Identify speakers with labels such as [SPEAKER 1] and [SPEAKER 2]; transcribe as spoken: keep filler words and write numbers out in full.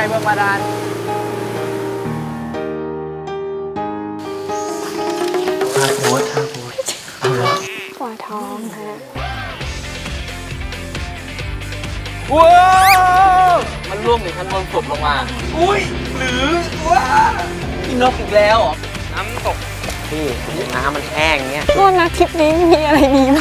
[SPEAKER 1] เมืองบาดาลท่าโพสท่าโพสเอาละ
[SPEAKER 2] ปวดท้องฮะ
[SPEAKER 1] ว้าวมันร่วงถึงชั้นบนสุดลงมาอุ้ยหรือว้าพี่นกอีกแล้วน้ำตกพี่น้ำมันแห้งเงี้ย
[SPEAKER 2] โทษนะทริปนี้มีอะไรดี